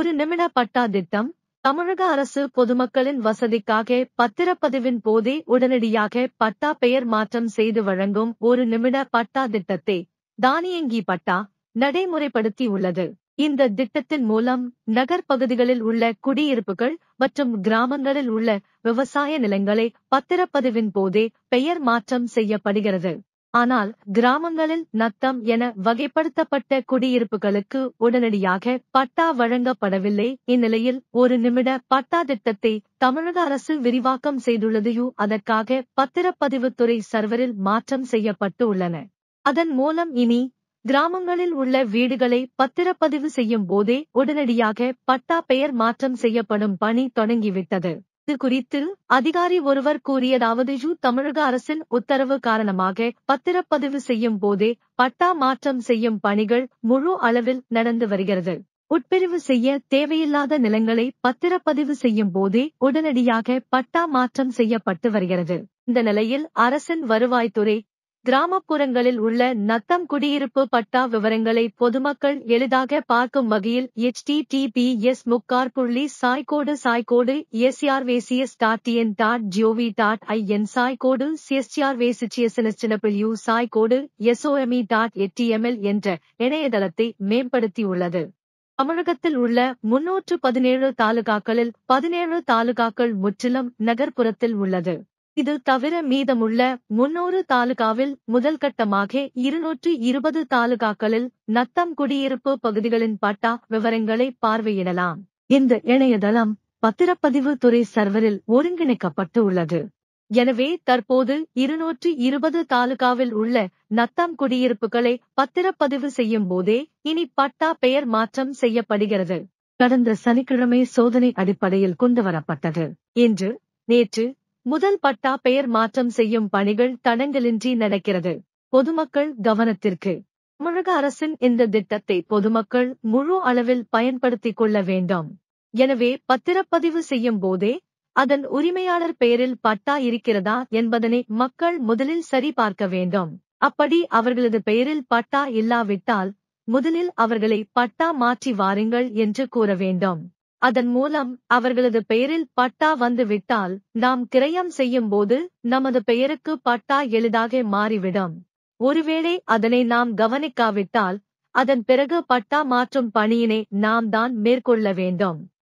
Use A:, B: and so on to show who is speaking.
A: ஒரு நிமிட பட்டா திட்டம். தமிழக அரசு பொதுமக்களின் வசதிக்காக பத்திரப்பதிவின் போதே உடனடியாக பட்டா பெயர் மாற்றம் செய்து வழங்கும் ஒரு நிமிட பட்டா திட்டத்தை தானியங்கி பட்டா நடைமுறைப்படுத்தி உள்ளது. இந்த திட்டத்தின் மூலம் நகர்ப்பகுதிகளில் உள்ள குடியிருப்புகள் மற்றும் கிராமங்களில் உள்ள விவசாய நிலங்களை பத்திரப்பதிவின் போதே பெயர் மாற்றம் செய்யப்படுகிறது. ஆனால் கிராமங்களில் நத்தம் என வகைப்படுத்தப்பட்ட குடியிருப்புகளுக்கு உடனடியாக பட்டா வழங்கப்படவில்லை. இந்நிலையில் ஒரு நிமிட பட்டா திட்டத்தை தமிழக அரசு விரிவாக்கம் செய்துள்ளது. அதற்காக பத்திரப்பதிவுத்துறை சர்வரில் மாற்றம் செய்யப்பட்டு உள்ளன. அதன் மூலம் இனி கிராமங்களில் உள்ள வீடுகளை பத்திரப்பதிவு செய்யும் போதே உடனடியாக பட்டா பெயர் மாற்றம் செய்யப்படும் பணி தொடங்கிவிட்டது. இது குறித்து அதிகாரி ஒருவர் கூறியதாவது: தமிழக அரசின் உத்தரவு காரணமாக பத்திரப்பதிவு செய்யும் போதே பட்டா மாற்றம் செய்யும் பணிகள் முழு அளவில் நடந்து வருகிறது. உட்பிரிவு செய்ய தேவையில்லாத நிலங்களை பத்திரப்பதிவு செய்யும் போதே உடனடியாக பட்டா மாற்றம் செய்யப்பட்டு வருகிறது. இந்த நிலையில் அரசின் வருவாய்த்துறை கிராமப்புறங்களில் உள்ள நத்தம் குடியிருப்பு பட்டா விவரங்களை பொதுமக்கள் எளிதாக பார்க்கும் வகையில் https://srvcs.in.gov.in srvcs.html என்ற இணையதளத்தை மேம்படுத்தியுள்ளது. தமிழகத்தில் உள்ள 317 தாலுகாக்களில் 17 தாலுகாக்கள் முற்றிலும் நகர்ப்புறத்தில் உள்ளது. இது தவிர மீதமுள்ள 300 தாலுகாவில் முதல்கட்டமாக 220 தாலுகாக்களில் நத்தம் குடியிருப்பு பகுதிகளின் பட்டா விவரங்களை பார்வையிடலாம். இந்த இணையதளம் பத்திரப்பதிவு துறை சர்வரில் ஒருங்கிணைக்கப்பட்டு உள்ளது. எனவே தற்போது 220 தாலுகாவில் உள்ள நத்தம் குடியிருப்புகளை பத்திரப்பதிவு செய்யும் போதே இனி பட்டா பெயர் மாற்றம் செய்யப்படுகிறது. கடந்த சனிக்கிழமை சோதனை அடிப்படையில் கொண்டுவரப்பட்டது. இன்று நேற்று முதல் பட்டா பெயர் மாற்றம் செய்யும் பணிகள் தடங்கலின்றி நடக்கிறது. பொதுமக்கள் கவனத்திற்கு. தமிழக அரசின் இந்த திட்டத்தை பொதுமக்கள் முழு அளவில் பயன்படுத்திக் கொள்ள வேண்டும். எனவே பத்திரப்பதிவு செய்யும் போதே அதன் உரிமையாளர் பெயரில் பட்டா இருக்கிறதா என்பதனை மக்கள் முதலில் சரிபார்க்க வேண்டும். அப்படி அவர்களது பெயரில் பட்டா இல்லாவிட்டால் முதலில் அவர்களை பட்டா மாற்றி வாருங்கள் என்று கூற வேண்டும். அதன் மூலம் அவர்களது பெயரில் பட்டா வந்துவிட்டால் நாம் கிரயம் செய்யும் போது நமது பெயருக்கு பட்டா எளிதாக மாறிவிடும். ஒருவேளை அதனை நாம் கவனிக்காவிட்டால் அதன் பிறகு பட்டா மாற்றும் பணியினை நாம் தான் மேற்கொள்ள வேண்டும்.